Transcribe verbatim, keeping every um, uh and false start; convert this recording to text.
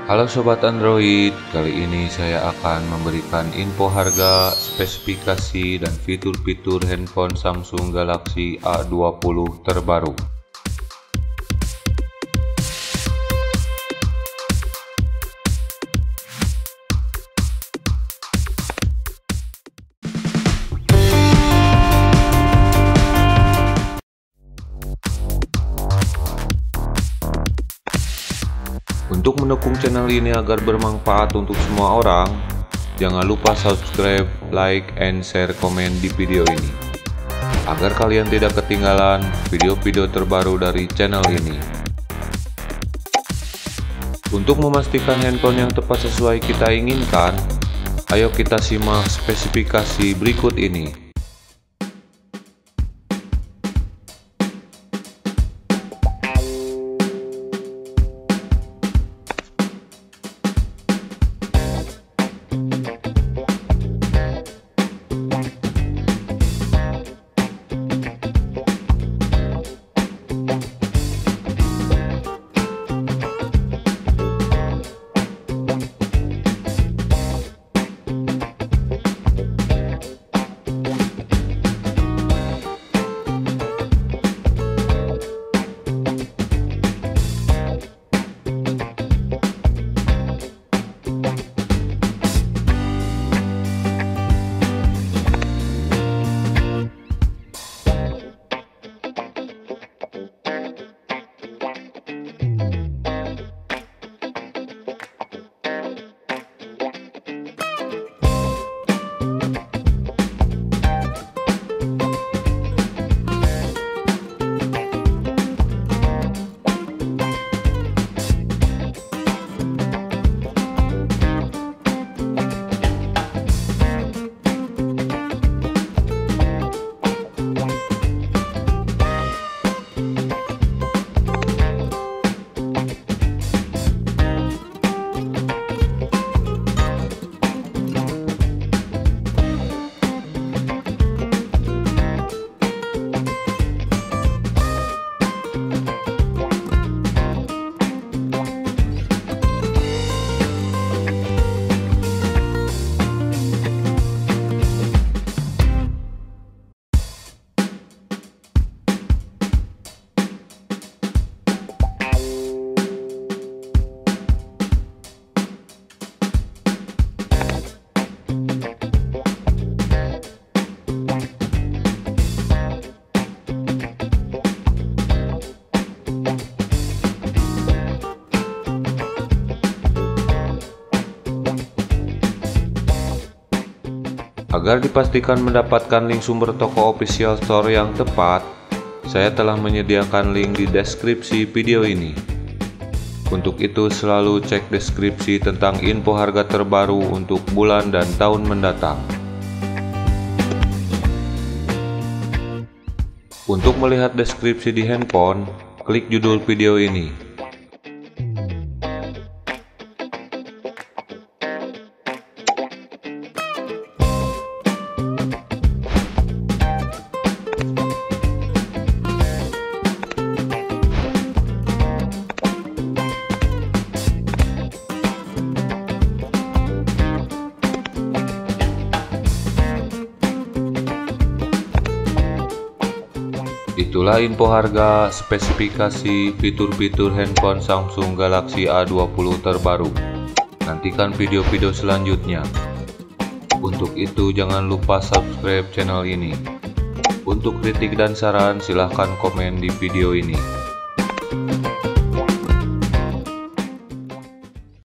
Halo Sobat Android, kali ini saya akan memberikan info harga, spesifikasi, dan fitur-fitur handphone Samsung Galaxy A dua puluh terbaru. Untuk mendukung channel ini agar bermanfaat untuk semua orang, jangan lupa subscribe, like, and share komen di video ini, agar kalian tidak ketinggalan video-video terbaru dari channel ini. Untuk memastikan handphone yang tepat sesuai kita inginkan, ayo kita simak spesifikasi berikut ini. Agar dipastikan mendapatkan link sumber toko official store yang tepat, saya telah menyediakan link di deskripsi video ini. Untuk itu selalu cek deskripsi tentang info harga terbaru untuk bulan dan tahun mendatang. Untuk melihat deskripsi di handphone, klik judul video ini. Itulah info harga, spesifikasi, fitur-fitur handphone Samsung Galaxy A dua puluh terbaru. Nantikan video-video selanjutnya. Untuk itu jangan lupa subscribe channel ini. Untuk kritik dan saran silahkan komen di video ini.